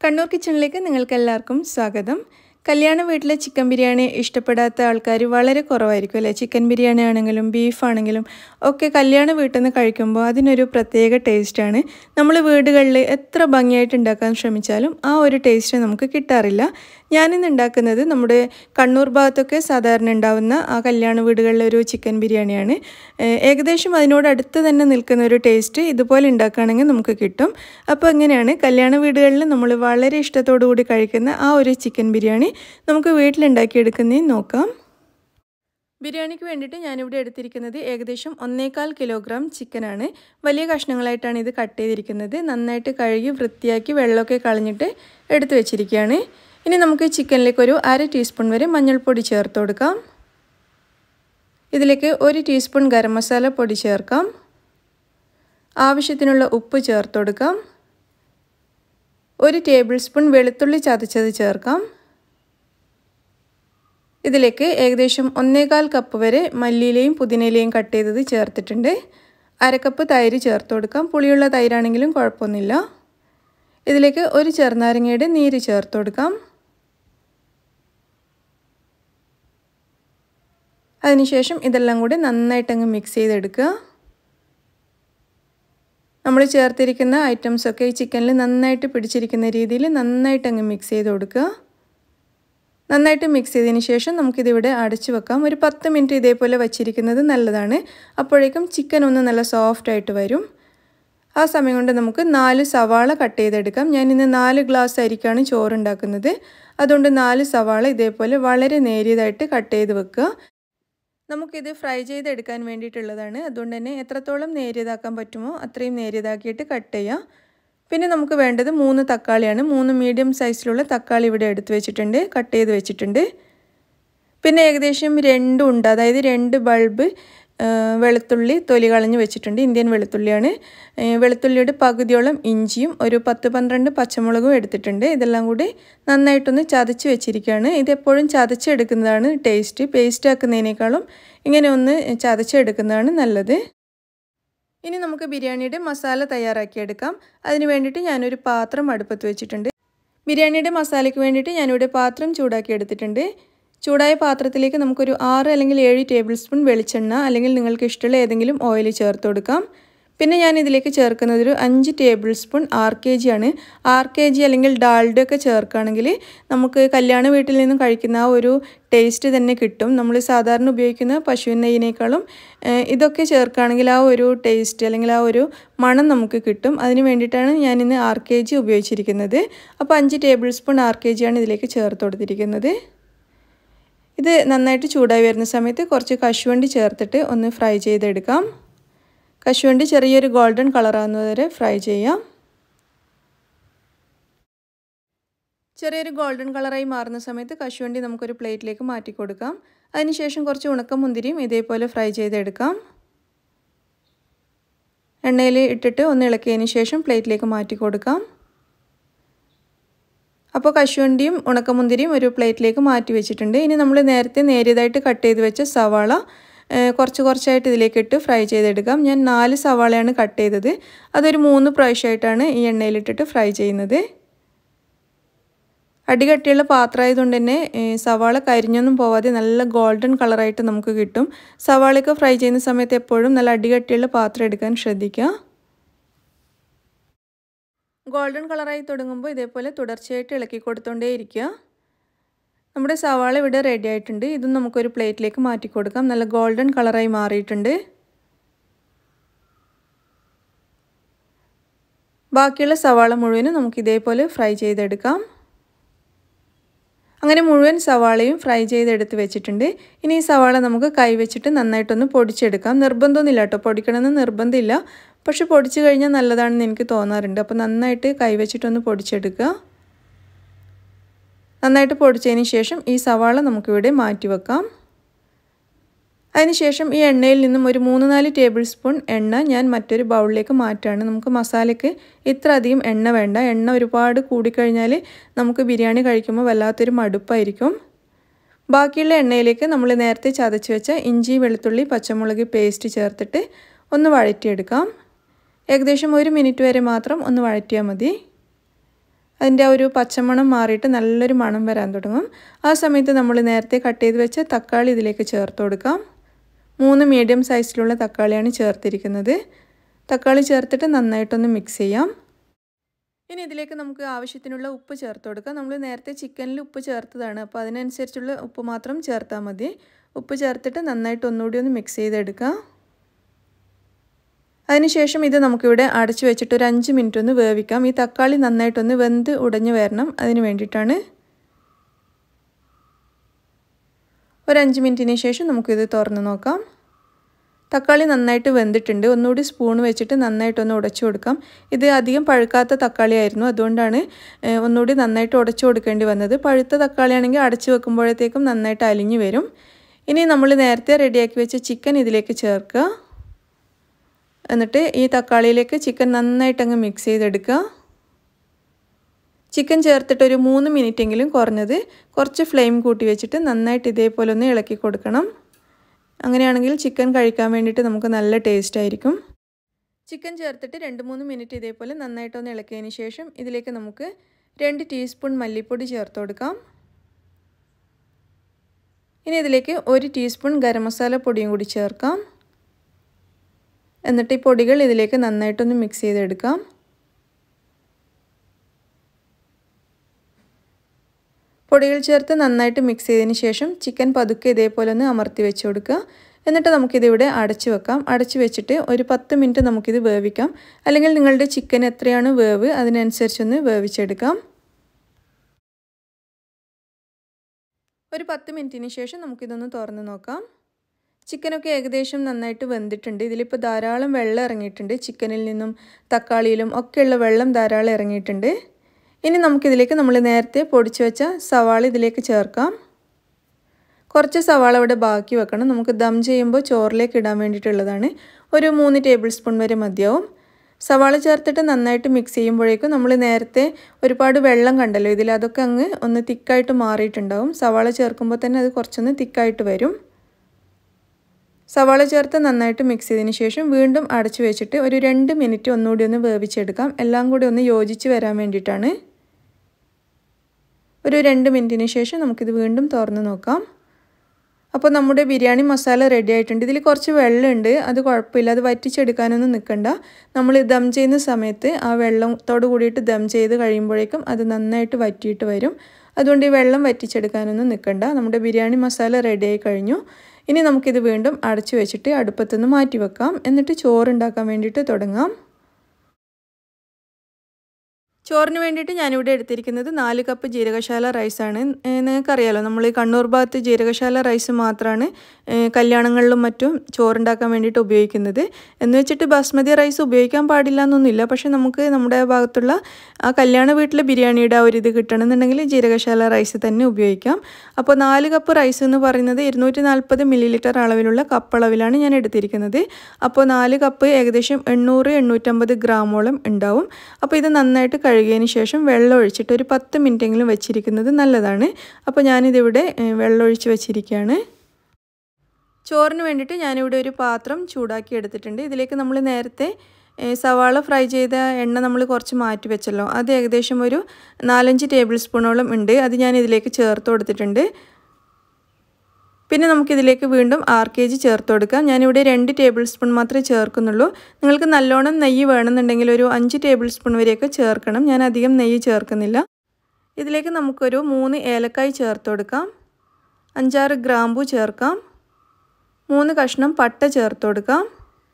കണ്ണൂർ കിച്ചണിലേക്ക് നിങ്ങൾക്ക് എല്ലാവർക്കും സ്വാഗതം. കല്യാണ വീട്ടിലെ ചിക്കൻ ബിരിയാണി ഇഷ്ടപ്പെടാത്ത ആൾക്കാർ വളരെ കുറവായിരിക്കും അല്ലേ? ചിക്കൻ ബിരിയാണി ആണെങ്കിലും ബീഫ് ആണെങ്കിലും ഒക്കെ കല്യാണ വീട്ടിൽ നിന്ന് കഴിക്കുമ്പോൾ അതിനൊരു പ്രത്യേക ടേസ്റ്റാണ്. നമ്മൾ വീടുകളിൽ എത്ര ഭംഗിയായിട്ട് ഉണ്ടാക്കാൻ ശ്രമിച്ചാലും ആ ഒരു ടേസ്റ്റ് നമുക്ക് കിട്ടാറില്ല. ഞാനിന്ന് ഉണ്ടാക്കുന്നത് നമ്മുടെ കണ്ണൂർ ഭാഗത്തൊക്കെ സാധാരണ ഉണ്ടാവുന്ന ആ കല്യാണ വീടുകളിലെ ഒരു ചിക്കൻ ബിരിയാണിയാണ്. ഏകദേശം അതിനോട് അടുത്ത് തന്നെ നിൽക്കുന്ന ഒരു ടേസ്റ്റ് ഇതുപോലെ ഉണ്ടാക്കുകയാണെങ്കിൽ നമുക്ക് കിട്ടും. അപ്പോൾ എങ്ങനെയാണ് കല്യാണ വീടുകളിൽ നമ്മൾ വളരെ ഇഷ്ടത്തോടു കൂടി കഴിക്കുന്ന ആ ഒരു ചിക്കൻ ബിരിയാണി നമുക്ക് വീട്ടിലുണ്ടാക്കിയെടുക്കുന്നതെന്ന് നോക്കാം. ബിരിയാണിക്ക് വേണ്ടിയിട്ട് ഞാനിവിടെ എടുത്തിരിക്കുന്നത് ഏകദേശം 1.25 കിലോഗ്രാം ചിക്കനാണ്. വലിയ കഷ്ണങ്ങളായിട്ടാണ് ഇത് കട്ട് ചെയ്തിരിക്കുന്നത്. നന്നായിട്ട് കഴുകി വൃത്തിയാക്കി വെള്ളമൊക്കെ കളഞ്ഞിട്ട് എടുത്തു വെച്ചിരിക്കുകയാണ്. ഇനി നമുക്ക് ചിക്കനിലേക്ക് ഒരു 1/2 ടീസ്പൂൺ വരെ മഞ്ഞൾപ്പൊടി ചേർത്ത് കൊടുക്കാം. ഇതിലേക്ക് 1 ടീസ്പൂൺ ഗരം മസാല പൊടി ചേർക്കാം. ആവശ്യത്തിനുള്ള ഉപ്പ് ചേർത്ത് കൊടുക്കാം. 1 ടേബിൾ സ്പൂൺ വെളുത്തുള്ളി ചതച്ചത് ചേർക്കാം. ഇതിലേക്ക് ഏകദേശം 1.25 കപ്പ് വരെ മല്ലിയിലയും പുതിനയിലയും കട്ട് ചെയ്തത് ചേർത്തിട്ടുണ്ട്. 1/2 കപ്പ് തൈര് ചേർത്ത് കൊടുക്കാം. പുളിയുള്ള തൈരാണെങ്കിലും കുഴപ്പമൊന്നുമില്ല. ഇതിലേക്ക് 1 ചെറുനാരങ്ങയുടെ നീര് ചേർത്ത് കൊടുക്കാം. അതിനുശേഷം ഇതെല്ലാം കൂടി നന്നായിട്ടങ്ങ് മിക്സ് ചെയ്തെടുക്കുക. നമ്മൾ ചേർത്തിരിക്കുന്ന ഐറ്റംസൊക്കെ ഈ ചിക്കനിൽ നന്നായിട്ട് പിടിച്ചിരിക്കുന്ന രീതിയിൽ നന്നായിട്ടങ്ങ് മിക്സ് ചെയ്ത് കൊടുക്കുക. നന്നായിട്ട് മിക്സ് ചെയ്തതിന് ശേഷം നമുക്കിതിവിടെ അടച്ചു വെക്കാം. ഒരു 10 മിനിറ്റ് ഇതേപോലെ വച്ചിരിക്കുന്നത് നല്ലതാണ്. അപ്പോഴേക്കും ചിക്കൻ ഒന്ന് നല്ല സോഫ്റ്റായിട്ട് വരും. ആ സമയം കൊണ്ട് നമുക്ക് 4 സവാള കട്ട് ചെയ്തെടുക്കാം. ഞാനിന്ന് 4 ഗ്ലാസ് അരിക്കാണ് ചോറുണ്ടാക്കുന്നത്. അതുകൊണ്ട് 4 സവാള ഇതേപോലെ വളരെ നേരിയതായിട്ട് കട്ട് ചെയ്ത് വെക്കുക. നമുക്കിത് ഫ്രൈ ചെയ്തെടുക്കാൻ വേണ്ടിയിട്ടുള്ളതാണ്. അതുകൊണ്ട് തന്നെ എത്രത്തോളം നേരിയതാക്കാൻ പറ്റുമോ അത്രയും നേരിയതാക്കിയിട്ട് കട്ട് ചെയ്യുക. പിന്നെ നമുക്ക് വേണ്ടത് 3 തക്കാളിയാണ്. 3 മീഡിയം സൈസിലുള്ള തക്കാളി ഇവിടെ എടുത്ത് വെച്ചിട്ടുണ്ട്, കട്ട് ചെയ്ത് വെച്ചിട്ടുണ്ട്. പിന്നെ ഏകദേശം 2 ഉണ്ട്, അതായത് 2 ബൾബ് വെളുത്തുള്ളി തൊലി കളഞ്ഞ് വെച്ചിട്ടുണ്ട്. ഇന്ത്യൻ വെളുത്തുള്ളിയാണ്. വെളുത്തുള്ളിയുടെ പകുതിയോളം ഇഞ്ചിയും ഒരു 10-12 പച്ചമുളകും എടുത്തിട്ടുണ്ട്. ഇതെല്ലാം കൂടി നന്നായിട്ടൊന്ന് ചതച്ച് വെച്ചിരിക്കുകയാണ്. ഇതെപ്പോഴും ചതച്ചെടുക്കുന്നതാണ് ടേസ്റ്റ്. പേസ്റ്റ് ആക്കുന്നതിനേക്കാളും ഇങ്ങനെ ഒന്ന് ചതച്ചെടുക്കുന്നതാണ് നല്ലത്. ഇനി നമുക്ക് ബിരിയാണിയുടെ മസാല തയ്യാറാക്കിയെടുക്കാം. അതിന് വേണ്ടിയിട്ട് ഞാനൊരു പാത്രം അടുപ്പത്ത് വെച്ചിട്ടുണ്ട്. ബിരിയാണിയുടെ മസാലയ്ക്ക് വേണ്ടിയിട്ട് ഞാനിവിടെ പാത്രം ചൂടാക്കി എടുത്തിട്ടുണ്ട്. ചൂടായ പാത്രത്തിലേക്ക് നമുക്കൊരു 6 അല്ലെങ്കിൽ 7 ടേബിൾ സ്പൂൺ വെളിച്ചെണ്ണ അല്ലെങ്കിൽ നിങ്ങൾക്ക് ഇഷ്ടമുള്ള ഏതെങ്കിലും ഓയിൽ ചേർത്ത് കൊടുക്കാം. പിന്നെ ഞാൻ ഇതിലേക്ക് ചേർക്കുന്നത് ഒരു 5 ടേബിൾ സ്പൂൺ RKG ആണ്. RKG അല്ലെങ്കിൽ ഡാൽഡ ഒക്കെ ചേർക്കുകയാണെങ്കിൽ നമുക്ക് കല്യാണ വീട്ടിൽ നിന്നും കഴിക്കുന്ന ആ ഒരു ടേസ്റ്റ് തന്നെ കിട്ടും. നമ്മൾ സാധാരണ ഉപയോഗിക്കുന്ന പശുവിൻ നെയ്യിനേക്കാളും ഇതൊക്കെ ചേർക്കുകയാണെങ്കിൽ ആ ഒരു ടേസ്റ്റ് അല്ലെങ്കിൽ ആ ഒരു മണം നമുക്ക് കിട്ടും. അതിന് വേണ്ടിയിട്ടാണ് ഞാനിന്ന് RKG ഉപയോഗിച്ചിരിക്കുന്നത്. അപ്പോൾ 5 ടേബിൾ സ്പൂൺ RKG ആണ് ഇതിലേക്ക് ചേർത്ത് കൊടുത്തിരിക്കുന്നത്. ഇത് നന്നായിട്ട് ചൂടായി വരുന്ന സമയത്ത് കുറച്ച് കശുവണ്ടി ചേർത്തിട്ട് ഒന്ന് ഫ്രൈ ചെയ്തെടുക്കാം. കശുവണ്ടി ചെറിയൊരു ഗോൾഡൻ കളറാകുന്നത് വരെ ഫ്രൈ ചെയ്യാം. ചെറിയൊരു ഗോൾഡൻ കളറായി മാറുന്ന സമയത്ത് കശുവണ്ടി നമുക്കൊരു പ്ലേറ്റിലേക്ക് മാറ്റി കൊടുക്കാം. അതിനുശേഷം കുറച്ച് ഉണക്കമുന്തിരിയും ഇതേപോലെ ഫ്രൈ ചെയ്തെടുക്കാം. എണ്ണയിൽ ഇട്ടിട്ട് ഒന്ന് ഇളക്കിയതിന് ശേഷം പ്ലേറ്റിലേക്ക് മാറ്റി കൊടുക്കാം. അപ്പോൾ കശുവണ്ടിയും ഉണക്കമുന്തിരിയും ഒരു പ്ലേറ്റിലേക്ക് മാറ്റി വെച്ചിട്ടുണ്ട്. ഇനി നമ്മൾ നേരത്തെ നേരിയതായിട്ട് കട്ട് ചെയ്ത് വെച്ച സവാള കുറച്ചായിട്ട് ഇതിലേക്ക് ഇട്ട് ഫ്രൈ ചെയ്തെടുക്കാം. ഞാൻ 4 സവാളയാണ് കട്ട് ചെയ്തത്. അതൊരു 3 പ്രാവശ്യമായിട്ടാണ് ഈ എണ്ണയിലിട്ടിട്ട് ഫ്രൈ ചെയ്യുന്നത്. അടികട്ടിയുള്ള പാത്രമായതുകൊണ്ട് തന്നെ സവാള കരിഞ്ഞൊന്നും പോവാതെ നല്ല ഗോൾഡൻ കളറായിട്ട് നമുക്ക് കിട്ടും. സവാളയൊക്കെ ഫ്രൈ ചെയ്യുന്ന സമയത്ത് എപ്പോഴും നല്ല അടികട്ടിയുള്ള പാത്രം എടുക്കാൻ ശ്രദ്ധിക്കുക. ഗോൾഡൻ കളറായി തുടങ്ങുമ്പോൾ ഇതേപോലെ തുടർച്ചയായിട്ട് ഇളക്കി കൊടുത്തോണ്ടേ ഇരിക്കുക. നമ്മുടെ സവാള ഇവിടെ റെഡി ആയിട്ടുണ്ട്. ഇതും നമുക്കൊരു പ്ലേറ്റിലേക്ക് മാറ്റി കൊടുക്കാം. നല്ല ഗോൾഡൻ കളറായി മാറിയിട്ടുണ്ട്. ബാക്കിയുള്ള സവാള മുഴുവനും നമുക്ക് ഇതേപോലെ ഫ്രൈ ചെയ്തെടുക്കാം. അങ്ങനെ മുഴുവൻ സവാളയും ഫ്രൈ ചെയ്തെടുത്ത് വെച്ചിട്ടുണ്ട്. ഇനി ഈ സവാള നമുക്ക് കൈ വെച്ചിട്ട് നന്നായിട്ടൊന്ന് പൊടിച്ചെടുക്കാം. നിർബന്ധമൊന്നുമില്ല കേട്ടോ, പൊടിക്കണമെന്ന് നിർബന്ധമില്ല. പക്ഷെ പൊടിച്ചു കഴിഞ്ഞാൽ നല്ലതാണെന്ന് എനിക്ക് തോന്നാറുണ്ട്. അപ്പോൾ നന്നായിട്ട് കൈ വെച്ചിട്ടൊന്ന് പൊടിച്ചെടുക്കുക. നന്നായിട്ട് പൊടിച്ചതിന് ശേഷം ഈ സവാള നമുക്കിവിടെ മാറ്റി വെക്കാം. അതിനുശേഷം ഈ എണ്ണയിൽ നിന്നും ഒരു 3-4 ടേബിൾ സ്പൂൺ എണ്ണ ഞാൻ മറ്റൊരു ബൗളിലേക്ക് മാറ്റുകയാണ്. നമുക്ക് മസാലയ്ക്ക് ഇത്ര അധികം എണ്ണ വേണ്ട. എണ്ണ ഒരുപാട് കൂടിക്കഴിഞ്ഞാൽ നമുക്ക് ബിരിയാണി കഴിക്കുമ്പോൾ വല്ലാത്തൊരു മടുപ്പായിരിക്കും. ബാക്കിയുള്ള എണ്ണയിലേക്ക് നമ്മൾ നേരത്തെ ചതച്ച് വെച്ച ഇഞ്ചി വെളുത്തുള്ളി പച്ചമുളക് പേസ്റ്റ് ചേർത്തിട്ട് ഒന്ന് വഴറ്റിയെടുക്കാം. ഏകദേശം 1 മിനിറ്റ് വരെ മാത്രം ഒന്ന് വഴറ്റിയാൽ മതി. അതിൻ്റെ ഒരു പച്ചമണം മാറിയിട്ട് നല്ലൊരു മണം വരാൻ തുടങ്ങും. ആ സമയത്ത് നമ്മൾ നേരത്തെ കട്ട് ചെയ്ത് വെച്ച തക്കാളി ഇതിലേക്ക് ചേർത്ത് കൊടുക്കാം. 3 മീഡിയം സൈസിലുള്ള തക്കാളിയാണ് ചേർത്തിരിക്കുന്നത്. തക്കാളി ചേർത്തിട്ട് നന്നായിട്ടൊന്ന് മിക്സ് ചെയ്യാം. ഇനി ഇതിലേക്ക് നമുക്ക് ആവശ്യത്തിനുള്ള ഉപ്പ് ചേർത്ത് കൊടുക്കാം. നമ്മൾ നേരത്തെ ചിക്കനിൽ ഉപ്പ് ചേർത്തതാണ്, അപ്പോൾ അതിനനുസരിച്ചുള്ള ഉപ്പ് മാത്രം ചേർത്താൽ മതി. ഉപ്പ് ചേർത്തിട്ട് നന്നായിട്ട് ഒന്നുകൂടി ഒന്ന് മിക്സ് ചെയ്തെടുക്കാം. അതിനുശേഷം ഇത് നമുക്കിവിടെ അടച്ചു വെച്ചിട്ട് ഒരു 5 മിനിറ്റ് ഒന്ന് വേവിക്കാം. ഈ തക്കാളി നന്നായിട്ടൊന്ന് വെന്ത് ഉടഞ്ഞു വരണം, അതിന് വേണ്ടിയിട്ടാണ്. ഒരു 5 മിനിറ്റിന് ശേഷം നമുക്കിത് തുറന്ന് നോക്കാം. തക്കാളി നന്നായിട്ട് വെന്തിട്ടുണ്ട്. ഒന്നുകൂടി സ്പൂൺ വെച്ചിട്ട് നന്നായിട്ടൊന്ന് ഉടച്ചു കൊടുക്കാം. ഇത് അധികം പഴുക്കാത്ത തക്കാളി ആയിരുന്നു, അതുകൊണ്ടാണ് ഒന്നുകൂടി നന്നായിട്ട് ഉടച്ചു കൊടുക്കേണ്ടി വന്നത്. പഴുത്ത തക്കാളിയാണെങ്കിൽ അടച്ചു വെക്കുമ്പോഴത്തേക്കും നന്നായിട്ട് അലിഞ്ഞു വരും. ഇനി നമ്മൾ നേരത്തെ റെഡിയാക്കി വെച്ച ചിക്കൻ ഇതിലേക്ക് ചേർക്കുക. എന്നിട്ട് ഈ തക്കാളിയിലേക്ക് ചിക്കൻ നന്നായിട്ടങ്ങ് മിക്സ് ചെയ്തെടുക്കുക. ചിക്കൻ ചേർത്തിട്ട് ഒരു 3 മിനിറ്റെങ്കിലും കുറഞ്ഞത് കുറച്ച് ഫ്ലെയിം കൂട്ടി വെച്ചിട്ട് നന്നായിട്ട് ഇതേപോലെ ഒന്ന് ഇളക്കി കൊടുക്കണം. അങ്ങനെയാണെങ്കിൽ ചിക്കൻ കഴിക്കാൻ വേണ്ടിയിട്ട് നമുക്ക് നല്ല ടേസ്റ്റ് ആയിരിക്കും. ചിക്കൻ ചേർത്തിട്ട് 2-3 മിനിറ്റ് ഇതേപോലെ നന്നായിട്ടൊന്ന് ഇളക്കിയതിന് ശേഷം ഇതിലേക്ക് നമുക്ക് 2 ടീസ്പൂൺ മല്ലിപ്പൊടി ചേർത്ത് കൊടുക്കാം. ഇനി ഇതിലേക്ക് 1 ടീസ്പൂൺ ഗരം മസാല പൊടിയും കൂടി ചേർക്കാം. എന്നിട്ട് ഈ പൊടികൾ ഇതിലേക്ക് നന്നായിട്ടൊന്ന് മിക്സ് ചെയ്തെടുക്കാം. പൊടികൾ ചേർത്ത് നന്നായിട്ട് മിക്സ് ചെയ്തതിന് ശേഷം ചിക്കൻ പതുക്കെ ഇതേപോലെ ഒന്ന് അമർത്തി വെച്ച് കൊടുക്കുക. എന്നിട്ട് നമുക്കിതിവിടെ അടച്ചു വെക്കാം. അടച്ചു വെച്ചിട്ട് ഒരു 10 മിനിറ്റ് നമുക്കിത് വേവിക്കാം. അല്ലെങ്കിൽ നിങ്ങളുടെ ചിക്കൻ എത്രയാണ് വേവ് അതിനനുസരിച്ചൊന്ന് വേവിച്ചെടുക്കാം. ഒരു 10 മിനിറ്റിന് ശേഷം നമുക്കിതൊന്ന് തുറന്ന് നോക്കാം. ചിക്കനൊക്കെ ഏകദേശം നന്നായിട്ട് വെന്തിട്ടുണ്ട്. ഇതിലിപ്പോൾ ധാരാളം വെള്ളം ഇറങ്ങിയിട്ടുണ്ട്. ചിക്കനിൽ നിന്നും തക്കാളിയിലും ഒക്കെയുള്ള വെള്ളം ധാരാളം ഇറങ്ങിയിട്ടുണ്ട്. ഇനി നമുക്കിതിലേക്ക് നമ്മൾ നേരത്തെ പൊടിച്ചു വെച്ച സവാള ഇതിലേക്ക് ചേർക്കാം. കുറച്ച് സവാള ഇവിടെ ബാക്കി വെക്കണം. നമുക്ക് ദം ചെയ്യുമ്പോൾ ചോറിലേക്ക് ഇടാൻ വേണ്ടിയിട്ടുള്ളതാണ്. ഒരു 3 ടേബിൾ സ്പൂൺ വരെ മതിയാവും. സവാള ചേർത്തിട്ട് നന്നായിട്ട് മിക്സ് ചെയ്യുമ്പോഴേക്കും നമ്മൾ നേരത്തെ ഒരുപാട് വെള്ളം കണ്ടല്ലോ ഇതിൽ, അതൊക്കെ അങ്ങ് ഒന്ന് തിക്കായിട്ട് മാറിയിട്ടുണ്ടാവും. സവാള ചേർക്കുമ്പോൾ തന്നെ അത് കുറച്ചൊന്ന് തിക്കായിട്ട് വരും. സവാള ചേർത്ത് നന്നായിട്ട് മിക്സ് ചെയ്തതിന് ശേഷം വീണ്ടും അടച്ചു വെച്ചിട്ട് ഒരു 2 മിനിറ്റ് ഒന്നുകൂടി ഒന്ന് വേവിച്ചെടുക്കാം. എല്ലാം കൂടി ഒന്ന് യോജിച്ച് വരാൻ വേണ്ടിയിട്ടാണ്. ഒരു 2 മിനിറ്റിന് ശേഷം നമുക്കിത് വീണ്ടും തുറന്ന് നോക്കാം. അപ്പോൾ നമ്മുടെ ബിരിയാണി മസാല റെഡി ആയിട്ടുണ്ട്. ഇതിൽ കുറച്ച് വെള്ളമുണ്ട്, അത് കുഴപ്പമില്ല, അത് വറ്റിച്ചെടുക്കാനൊന്നും നിൽക്കണ്ട. നമ്മൾ ദം ചെയ്യുന്ന സമയത്ത് ആ വെള്ളത്തോട് കൂടിയിട്ട് ദം ചെയ്ത് കഴിയുമ്പോഴേക്കും അത് നന്നായിട്ട് വറ്റിയിട്ട് വരും. അതുകൊണ്ട് ഈ വെള്ളം വറ്റിച്ചെടുക്കാനൊന്നും നിൽക്കണ്ട. നമ്മുടെ ബിരിയാണി മസാല റെഡി ആയി കഴിഞ്ഞു. ഇനി നമുക്കിത് വീണ്ടും അടച്ചു വെച്ചിട്ട് അടുപ്പത്തുനിന്ന് മാറ്റി വെക്കാം. എന്നിട്ട് ചോറുണ്ടാക്കാൻ വേണ്ടിയിട്ട് തുടങ്ങാം. ചോറിന് വേണ്ടിയിട്ട് ഞാനിവിടെ എടുത്തിരിക്കുന്നത് 4 കപ്പ് ജീരകശാല റൈസാണ്. നിങ്ങൾക്കറിയാലോ നമ്മൾ ഈ കണ്ണൂർ ഭാഗത്ത് ജീരകശാല റൈസ് മാത്രമാണ് കല്യാണങ്ങളിലും മറ്റും ചോറുണ്ടാക്കാൻ വേണ്ടിയിട്ട് ഉപയോഗിക്കുന്നത്. എന്ന് വെച്ചിട്ട് ബസ്മതി റൈസ് ഉപയോഗിക്കാൻ പാടില്ല എന്നൊന്നുമില്ല. പക്ഷേ നമുക്ക് നമ്മുടെ ഭാഗത്തുള്ള ആ കല്യാണ വീട്ടിലെ ബിരിയാണിയുടെ ആ ഒരു ഇത് കിട്ടണമെന്നുണ്ടെങ്കിൽ ജീരകശാല റൈസ് തന്നെ ഉപയോഗിക്കാം. അപ്പോൾ 4 കപ്പ് റൈസ് എന്ന് പറയുന്നത് 240 മില്ലി അളവിലുള്ള കപ്പളവിലാണ് ഞാൻ എടുത്തിരിക്കുന്നത്. അപ്പോൾ 4 കപ്പ് ഏകദേശം 800-850 ഗ്രാമോളം ഉണ്ടാവും. അപ്പോൾ ഇത് നന്നായിട്ട് കഴുകിയതിന് ശേഷം വെള്ളം ഒഴിച്ചിട്ട് ഒരു 10 മിനിറ്റെങ്കിലും വെച്ചിരിക്കുന്നത് നല്ലതാണ്. അപ്പോൾ ഞാനിതിവിടെ വെള്ളമൊഴിച്ച് വെച്ചിരിക്കുകയാണ്. ചോറിന് വേണ്ടിയിട്ട് ഞാനിവിടെ ഒരു പാത്രം ചൂടാക്കി എടുത്തിട്ടുണ്ട്. ഇതിലേക്ക് നമ്മൾ നേരത്തെ സവാള ഫ്രൈ ചെയ്ത എണ്ണ നമ്മൾ കുറച്ച് മാറ്റി വെച്ചല്ലോ, അത് ഏകദേശം ഒരു 4-5 ടേബിൾ സ്പൂണോളം ഉണ്ട്. അത് ഞാൻ ഇതിലേക്ക് ചേർത്ത് കൊടുത്തിട്ടുണ്ട്. പിന്നെ നമുക്കിതിലേക്ക് വീണ്ടും RKG ചേർത്ത് കൊടുക്കാം. ഞാനിവിടെ 2 ടേബിൾ സ്പൂൺ മാത്രമേ ചേർക്കുന്നുള്ളൂ. നിങ്ങൾക്ക് നല്ലോണം നെയ്യ് വേണമെന്നുണ്ടെങ്കിൽ ഒരു 5 ടേബിൾ സ്പൂൺ വരെയൊക്കെ ചേർക്കണം. ഞാൻ അധികം നെയ്യ് ചേർക്കുന്നില്ല. ഇതിലേക്ക് നമുക്കൊരു 3 ഏലക്കായ് ചേർത്ത് കൊടുക്കാം. 5-6 ഗ്രാമ്പു ചേർക്കാം. 3 കഷ്ണം പട്ട ചേർത്ത് കൊടുക്കാം.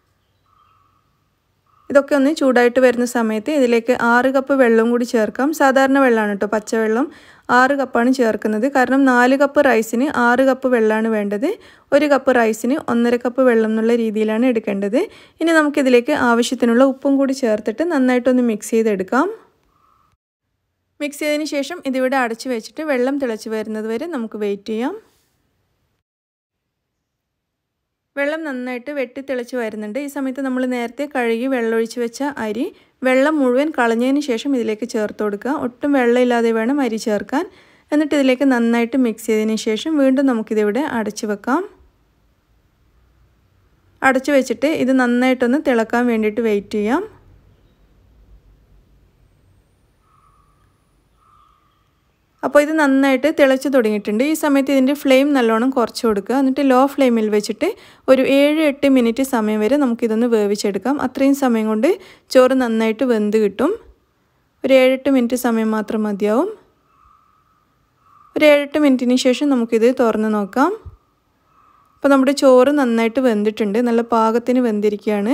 ഇതൊക്കെ ഒന്ന് ചൂടായിട്ട് വരുന്ന സമയത്ത് ഇതിലേക്ക് 6 കപ്പ് വെള്ളം കൂടി ചേർക്കാം. സാധാരണ വെള്ളമാണ് കേട്ടോ, പച്ചവെള്ളം 6 കപ്പാണ് ചേർക്കുന്നത്. കാരണം 4 കപ്പ് റൈസിന് 6 കപ്പ് വെള്ളമാണ് വേണ്ടത്. 1 കപ്പ് റൈസിന് 1.5 കപ്പ് വെള്ളം എന്നുള്ള രീതിയിലാണ് എടുക്കേണ്ടത്. ഇനി നമുക്കിതിലേക്ക് ആവശ്യത്തിനുള്ള ഉപ്പും കൂടി ചേർത്തിട്ട് നന്നായിട്ടൊന്ന് മിക്സ് ചെയ്തെടുക്കാം. മിക്സ് ചെയ്തതിന് ശേഷം ഇതിവിടെ അടച്ചു വെച്ചിട്ട് വെള്ളം തിളച്ച് വരുന്നത് വരെ നമുക്ക് വെയിറ്റ് ചെയ്യാം. വെള്ളം നന്നായിട്ട് വെട്ടി തിളച്ച് വരുന്നുണ്ട്. ഈ സമയത്ത് നമ്മൾ നേരത്തെ കഴുകി വെള്ളമൊഴിച്ച് വെച്ച അരി വെള്ളം മുഴുവൻ കളഞ്ഞതിന് ശേഷം ഇതിലേക്ക് ചേർത്ത് കൊടുക്കുക. ഒട്ടും വെള്ളമില്ലാതെ വേണം അരി ചേർക്കാൻ. എന്നിട്ട് ഇതിലേക്ക് നന്നായിട്ട് മിക്സ് ചെയ്തതിന് ശേഷം വീണ്ടും നമുക്കിതിവിടെ അടച്ചു വെക്കാം. അടച്ചു വെച്ചിട്ട് ഇത് നന്നായിട്ടൊന്ന് തിളക്കാൻ വേണ്ടിയിട്ട് വെയിറ്റ് ചെയ്യാം. അപ്പോൾ ഇത് നന്നായിട്ട് തിളച്ച് തുടങ്ങിയിട്ടുണ്ട്. ഈ സമയത്ത് ഇതിൻ്റെ ഫ്ലെയിം നല്ലോണം കുറച്ച് കൊടുക്കുക. എന്നിട്ട് ലോ ഫ്ലെയിമിൽ വെച്ചിട്ട് ഒരു 7-8 മിനിറ്റ് സമയം വരെ നമുക്കിതൊന്ന് വേവിച്ചെടുക്കാം. അത്രയും സമയം കൊണ്ട് ചോറ് നന്നായിട്ട് വെന്ത് കിട്ടും. ഒരു 7-8 മിനിറ്റ് സമയം മാത്രം മതിയാവും. ഒരു 7-8 മിനിറ്റിന് ശേഷം നമുക്കിത് തുറന്ന് നോക്കാം. അപ്പോൾ നമ്മുടെ ചോറ് നന്നായിട്ട് വെന്തിട്ടുണ്ട്. നല്ല പാകത്തിന് വെന്തിരിക്കുകയാണ്.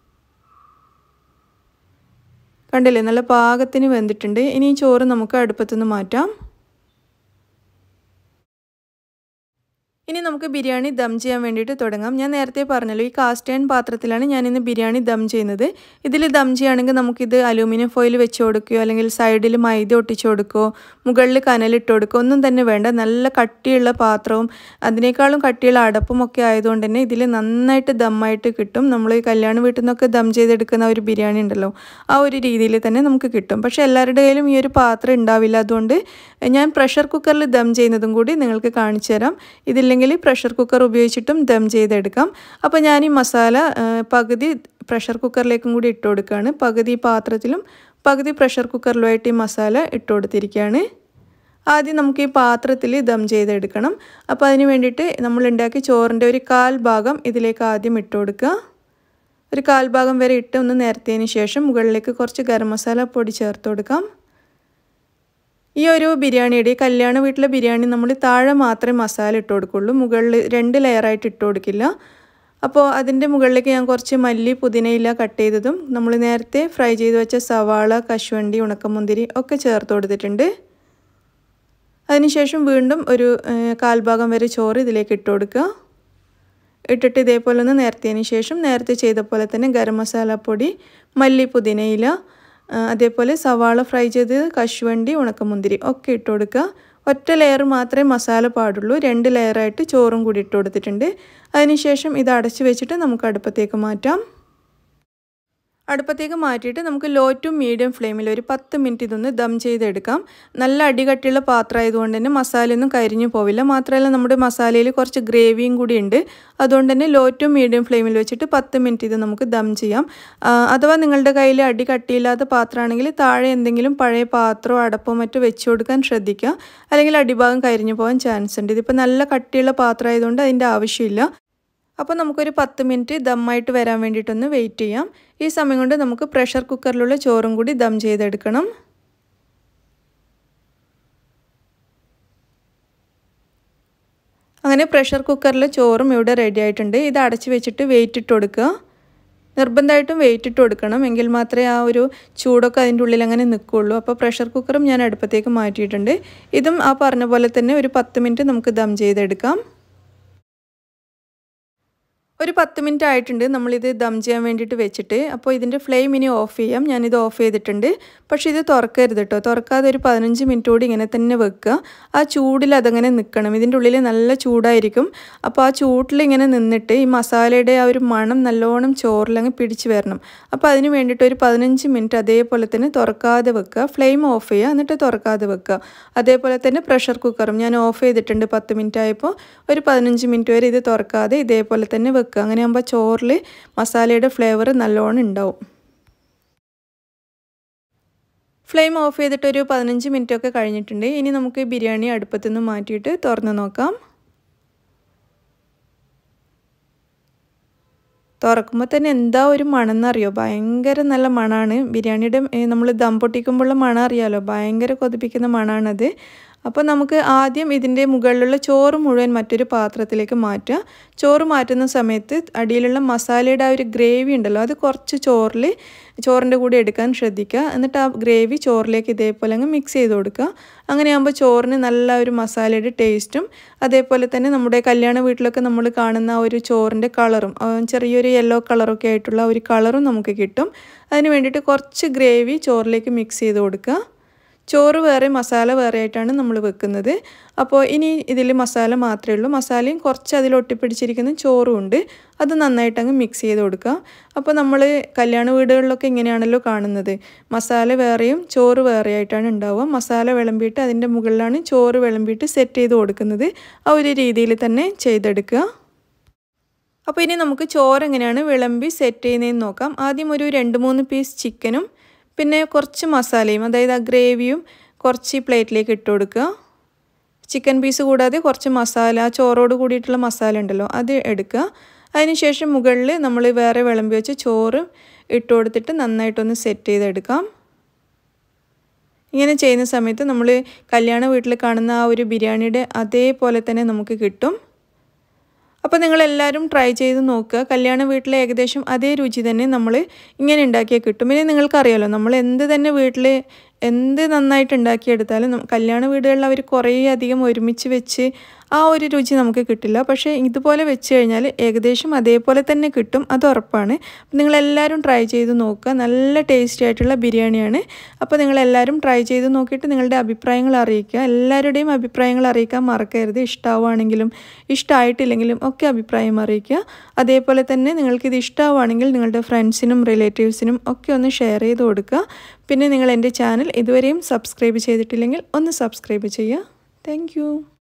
കണ്ടില്ലേ, നല്ല പാകത്തിന് വെന്തിട്ടുണ്ട്. ഇനി ഈ ചോറ് നമുക്ക് അടുപ്പത്തുനിന്ന് മാറ്റാം. ഇനി നമുക്ക് ബിരിയാണി ദം ചെയ്യാൻ വേണ്ടിയിട്ട് തുടങ്ങാം. ഞാൻ നേരത്തെ പറഞ്ഞല്ലോ, ഈ കാസ്റ്റ് അയൺ പാത്രത്തിലാണ് ഞാനിന്ന് ബിരിയാണി ദം ചെയ്യുന്നത്. ഇതിൽ ദം ചെയ്യുകയാണെങ്കിൽ നമുക്കിത് അലൂമിനിയം ഫോയിൽ വെച്ച് കൊടുക്കുകയോ അല്ലെങ്കിൽ സൈഡിൽ മൈദ ഒട്ടിച്ച് കൊടുക്കുകയോ മുകളിൽ കനലിട്ട് കൊടുക്കുകയോ ഒന്നും തന്നെ വേണ്ട. നല്ല കട്ടിയുള്ള പാത്രവും അതിനേക്കാളും കട്ടിയുള്ള അടപ്പും ഒക്കെ ആയതുകൊണ്ട് തന്നെ ഇതിൽ നന്നായിട്ട് ദമ്മായിട്ട് കിട്ടും. നമ്മൾ ഈ കല്യാണ വീട്ടിൽ നിന്നൊക്കെ ദം ചെയ്തെടുക്കുന്ന ഒരു ബിരിയാണി ഉണ്ടല്ലോ, ആ ഒരു രീതിയിൽ തന്നെ നമുക്ക് കിട്ടും. പക്ഷേ എല്ലാവരുടെ കയ്യിലും ഈ ഒരു പാത്രം ഉണ്ടാവില്ല. അതുകൊണ്ട് ഞാൻ പ്രഷർ കുക്കറിൽ ദം ചെയ്യുന്നതും കൂടി നിങ്ങൾക്ക് കാണിച്ചു തരാം. ഇതില്ലെങ്കിൽ പ്രഷർ കുക്കർ ഉപയോഗിച്ചിട്ടും ദം ചെയ്തെടുക്കാം. അപ്പോൾ ഞാൻ ഈ മസാല പകുതി പ്രഷർ കുക്കറിലേക്കും കൂടി ഇട്ട് കൊടുക്കുകയാണ്. പകുതി പാത്രത്തിലും പകുതി പ്രഷർ കുക്കറിലുമായിട്ട് ഈ മസാല ഇട്ട് കൊടുത്തിരിക്കുകയാണ്. ആദ്യം നമുക്ക് ഈ പാത്രത്തിൽ ദം ചെയ്തെടുക്കണം. അപ്പോൾ അതിന് വേണ്ടിയിട്ട് നമ്മൾ ഉണ്ടാക്കിയ ചോറിൻ്റെ ഒരു 1/4 ഭാഗം ഇതിലേക്ക് ആദ്യം ഇട്ട് കൊടുക്കുക. ഒരു 1/4 ഭാഗം വരെ ഇട്ട് ഒന്ന് നിരത്തിയതിന് ശേഷം മുകളിലേക്ക് കുറച്ച് ഗരം മസാല പൊടി ചേർത്ത് കൊടുക്കാം. ഈ ഒരു ബിരിയാണിയുടെ കല്യാണ വീട്ടിലെ ബിരിയാണി നമ്മൾ താഴെ മാത്രമേ മസാല ഇട്ട് കൊടുക്കുള്ളൂ, മുകളിൽ 2 ലെയറായിട്ട് ഇട്ട് കൊടുക്കില്ല. അപ്പോൾ അതിൻ്റെ മുകളിലേക്ക് ഞാൻ കുറച്ച് മല്ലി പുതിനയില കട്ട് ചെയ്തതും നമ്മൾ നേരത്തെ ഫ്രൈ ചെയ്ത് വെച്ച സവാള, കശുവണ്ടി, ഉണക്കമുന്തിരി ഒക്കെ ചേർത്ത് കൊടുത്തിട്ടുണ്ട്. അതിനുശേഷം വീണ്ടും ഒരു 1/4 ഭാഗം വരെ ചോറ് ഇതിലേക്ക് ഇട്ട് കൊടുക്കുക. ഇട്ടിട്ട് ഇതേപോലെ ഒന്ന് നിരത്തിയതിന് ശേഷം നേരത്തെ ചെയ്ത പോലെ തന്നെ ഗരം മസാല പൊടി, മല്ലി പുതിനയില, അതേപോലെ സവാള ഫ്രൈ ചെയ്ത് കശുവണ്ടി, ഉണക്കമുന്തിരി ഒക്കെ ഇട്ട് കൊടുക്കുക. ഒറ്റ ലെയർ മാത്രമേ മസാല പാടുള്ളൂ. 2 ലെയറായിട്ട് ചോറും കൂടി ഇട്ട് കൊടുത്തിട്ടുണ്ട്. അതിനുശേഷം ഇത് അടച്ച് വെച്ചിട്ട് നമുക്ക് അടുപ്പത്തേക്ക് മാറ്റാം. അടുപ്പത്തേക്ക് മാറ്റിയിട്ട് നമുക്ക് ലോ ടു മീഡിയം ഫ്ലെയിമിൽ ഒരു 10 മിനിറ്റ് ഇതൊന്ന് ദം ചെയ്തെടുക്കാം. നല്ല അടികട്ടിയുള്ള പാത്രം ആയതുകൊണ്ട് തന്നെ മസാലയൊന്നും കരിഞ്ഞു പോവില്ല. മാത്രമല്ല നമ്മുടെ മസാലയിൽ കുറച്ച് ഗ്രേവിയും കൂടി ഉണ്ട്. അതുകൊണ്ട് തന്നെ ലോ ടു മീഡിയം ഫ്ലെയിമിൽ വെച്ചിട്ട് 10 മിനിറ്റ് ഇത് നമുക്ക് ദം ചെയ്യാം. അഥവാ നിങ്ങളുടെ കയ്യിൽ അടി കട്ടിയില്ലാത്ത പാത്രമാണെങ്കിൽ താഴെ എന്തെങ്കിലും പഴയ പാത്രമോ അടപ്പോ മറ്റോ വെച്ച് കൊടുക്കാൻ ശ്രദ്ധിക്കുക. അല്ലെങ്കിൽ അടിഭാഗം കരിഞ്ഞു പോകാൻ ചാൻസ് ഉണ്ട്. ഇതിപ്പോൾ നല്ല കട്ടിയുള്ള പാത്രം ആയതുകൊണ്ട് അതിൻ്റെ ആവശ്യമില്ല. അപ്പോൾ നമുക്കൊരു 10 മിനിറ്റ് ദമ്മായിട്ട് വരാൻ വേണ്ടിയിട്ടൊന്ന് വെയിറ്റ് ചെയ്യാം. ഈ സമയം കൊണ്ട് നമുക്ക് പ്രഷർ കുക്കറിലുള്ള ചോറും കൂടി ദം ചെയ്തെടുക്കണം. അങ്ങനെ പ്രഷർ കുക്കറിലെ ചോറും ഇവിടെ റെഡി ആയിട്ടുണ്ട്. ഇത് അടച്ച് വെച്ചിട്ട് വെയിറ്റ് ഇട്ട് കൊടുക്കുക. നിർബന്ധമായിട്ടും വെയിറ്റ് ഇട്ട് കൊടുക്കണം, എങ്കിൽ മാത്രമേ ആ ഒരു ചൂടൊക്കെ അതിൻ്റെ ഉള്ളിൽ അങ്ങനെ നിൽക്കുകയുള്ളൂ. അപ്പോൾ പ്രഷർ കുക്കറും ഞാൻ അടുപ്പത്തേക്ക് മാറ്റിയിട്ടുണ്ട്. ഇതും ആ പറഞ്ഞ പോലെ തന്നെ ഒരു 10 മിനിറ്റ് നമുക്ക് ദം ചെയ്തെടുക്കാം. ഒരു 10 മിനിറ്റ് ആയിട്ടുണ്ട് നമ്മളിത് ദം ചെയ്യാൻ വേണ്ടിയിട്ട് വെച്ചിട്ട്. അപ്പോൾ ഇതിൻ്റെ ഫ്ലെയിം ഇനി ഓഫ് ചെയ്യാം. ഞാനിത് ഓഫ് ചെയ്തിട്ടുണ്ട്. പക്ഷേ ഇത് തുറക്കരുത് കേട്ടോ. തുറക്കാതെ ഒരു 15 മിനിറ്റ് കൂടി ഇങ്ങനെ തന്നെ വെക്കുക. ആ ചൂടിൽ അതങ്ങനെ നിൽക്കണം. ഇതിൻ്റെ ഉള്ളിൽ നല്ല ചൂടായിരിക്കും. അപ്പോൾ ആ ചൂട്ടിൽ ഇങ്ങനെ നിന്നിട്ട് ഈ മസാലയുടെ ആ ഒരു മണം നല്ലോണം ചോറിലങ്ങ് പിടിച്ച് വരണം. അപ്പോൾ അതിന് വേണ്ടിയിട്ട് ഒരു 15 മിനിറ്റ് അതേപോലെ തന്നെ തുറക്കാതെ വെക്കുക. ഫ്ലെയിം ഓഫ് ചെയ്യുക, എന്നിട്ട് തുറക്കാതെ വെക്കുക. അതേപോലെ തന്നെ പ്രഷർ കുക്കറും ഞാൻ ഓഫ് ചെയ്തിട്ടുണ്ട്. 10 മിനിറ്റ് ആയപ്പോൾ ഒരു 15 മിനിറ്റ് വരെ ഇത് തുറക്കാതെ ഇതേപോലെ തന്നെ വെക്കുക. അങ്ങനെ ആകുമ്പോൾ ചോറിൽ മസാലയുടെ ഫ്ലേവർ നല്ലോണം ഉണ്ടാവും. ഫ്ലെയിം ഓഫ് ചെയ്തിട്ടൊരു 15 മിനിറ്റ് ഒക്കെ കഴിഞ്ഞിട്ടുണ്ട്. ഇനി നമുക്ക് ബിരിയാണി അടുപ്പത്തു നിന്ന് മാറ്റിയിട്ട് തുറന്ന് നോക്കാം. തുറക്കുമ്പോൾ തന്നെ എന്താ ഒരു മണം എന്നറിയോ, ഭയങ്കര നല്ല മണമാണ്. ബിരിയാണിയുടെ നമ്മൾ ദം പൊട്ടിക്കുമ്പോഴുള്ള മണം അറിയാമല്ലോ, ഭയങ്കര കൊതിപ്പിക്കുന്ന മണമാണത്. അപ്പോൾ നമുക്ക് ആദ്യം ഇതിൻ്റെ മുകളിലുള്ള ചോറ് മുഴുവൻ മറ്റൊരു പാത്രത്തിലേക്ക് മാറ്റുക. ചോറ് മാറ്റുന്ന സമയത്ത് അടിയിലുള്ള മസാലയുടെ ആ ഒരു ഗ്രേവി ഉണ്ടല്ലോ, അത് കുറച്ച് ചോറിൻ്റെ കൂടെ എടുക്കാൻ ശ്രദ്ധിക്കുക. എന്നിട്ട് ആ ഗ്രേവി ചോറിലേക്ക് ഇതേപോലെ അങ്ങ് മിക്സ് ചെയ്ത് കൊടുക്കുക. അങ്ങനെയാകുമ്പോൾ ചോറിന് നല്ല ഒരു മസാലയുടെ ടേസ്റ്റും അതേപോലെ തന്നെ നമ്മുടെ കല്യാണ വീട്ടിലൊക്കെ നമ്മൾ കാണുന്ന ആ ഒരു ചോറിൻ്റെ കളറും ചെറിയൊരു യെല്ലോ കളറൊക്കെ ആയിട്ടുള്ള ഒരു കളറും നമുക്ക് കിട്ടും. അതിന് വേണ്ടിയിട്ട് കുറച്ച് ഗ്രേവി ചോറിലേക്ക് മിക്സ് ചെയ്ത് കൊടുക്കുക. ചോറ് വേറെ മസാല വേറെ ആയിട്ടാണ് നമ്മൾ വെക്കുന്നത്. അപ്പോൾ ഇനി ഇതിൽ മസാല മാത്രമേ ഉള്ളൂ. മസാലയും കുറച്ച് അതിൽ ഒട്ടിപ്പിടിച്ചിരിക്കുന്ന ചോറും ഉണ്ട്. അത് നന്നായിട്ട് അങ്ങ് മിക്സ് ചെയ്ത് കൊടുക്കുക. അപ്പോൾ നമ്മൾ കല്യാണ വീടുകളിലൊക്കെ ഇങ്ങനെയാണല്ലോ കാണുന്നത്, മസാല വേറെയും ചോറ് വേറെ ആയിട്ടാണ് ഉണ്ടാവുക. മസാല വിളമ്പിയിട്ട് അതിൻ്റെ മുകളിലാണ് ചോറ് വിളമ്പിയിട്ട് സെറ്റ് ചെയ്ത് കൊടുക്കുന്നത്. ആ ഒരു രീതിയിൽ തന്നെ ചെയ്തെടുക്കുക. അപ്പോൾ ഇനി നമുക്ക് ചോറ് എങ്ങനെയാണ് വിളമ്പി സെറ്റ് ചെയ്യുന്നതെന്ന് നോക്കാം. ആദ്യം ഒരു 2-3 പീസ് ചിക്കനും പിന്നെ കുറച്ച് മസാലയും, അതായത് ആ ഗ്രേവിയും കുറച്ച് പ്ലേറ്റിലേക്ക് ഇട്ട് കൊടുക്കുക. ചിക്കൻ പീസ് കൂടാതെ കുറച്ച് മസാല, ചോറോട് കൂടിയിട്ടുള്ള മസാല ഉണ്ടല്ലോ, അത് എടുക്കുക. അതിനുശേഷം മുകളിൽ നമ്മൾ വേറെ വിളമ്പി വെച്ച് ചോറ് ഇട്ട് കൊടുത്തിട്ട് നന്നായിട്ടൊന്ന് സെറ്റ് ചെയ്തെടുക്കാം. ഇങ്ങനെ ചെയ്യുന്ന സമയത്ത് നമ്മൾ കല്യാണ വീട്ടിൽ കാണുന്ന ആ ഒരു ബിരിയാണിയുടെ അതേപോലെ തന്നെ നമുക്ക് കിട്ടും. അപ്പോൾ നിങ്ങളെല്ലാവരും ട്രൈ ചെയ്ത് നോക്കുക. കല്യാണ വീട്ടിലെ ഏകദേശം അതേ രുചി തന്നെ നമ്മൾ ഇങ്ങനെ ഉണ്ടാക്കിയാൽ കിട്ടും. പിന്നെ നിങ്ങൾക്കറിയാമല്ലോ, നമ്മൾ എന്ത് തന്നെ വീട്ടിൽ എന്ത് നന്നായിട്ട് ഉണ്ടാക്കിയെടുത്താലും കല്യാണ വീടുകളിൽ അവർ കുറേ അധികം ഒരുമിച്ച് വെച്ച് ആ ഒരു രുചി നമുക്ക് കിട്ടില്ല. പക്ഷേ ഇതുപോലെ വെച്ച് കഴിഞ്ഞാൽ ഏകദേശം അതേപോലെ തന്നെ കിട്ടും, അത് ഉറപ്പാണ്. അപ്പോൾ നിങ്ങളെല്ലാവരും ട്രൈ ചെയ്ത് നോക്കുക. നല്ല ടേസ്റ്റി ആയിട്ടുള്ള ബിരിയാണിയാണ്. അപ്പോൾ നിങ്ങളെല്ലാവരും ട്രൈ ചെയ്ത് നോക്കിയിട്ട് നിങ്ങളുടെ അഭിപ്രായങ്ങൾ അറിയിക്കുക. എല്ലാവരുടെയും അഭിപ്രായങ്ങൾ അറിയിക്കാൻ മറക്കരുത്. ഇഷ്ടമാവുകയാണെങ്കിലും ഇഷ്ടമായിട്ടില്ലെങ്കിലും ഒക്കെ അഭിപ്രായം അറിയിക്കുക. അതേപോലെ തന്നെ നിങ്ങൾക്കിത് ഇഷ്ടമാവുകയാണെങ്കിൽ നിങ്ങളുടെ ഫ്രണ്ട്സിനും റിലേറ്റീവ്സിനും ഒക്കെ ഒന്ന് ഷെയർ ചെയ്ത് കൊടുക്കുക. പിന്നെ നിങ്ങൾ എൻ്റെ ചാനൽ ഇതുവരെയും സബ്സ്ക്രൈബ് ചെയ്തിട്ടില്ലെങ്കിൽ ഒന്ന് സബ്സ്ക്രൈബ് ചെയ്യുക. താങ്ക്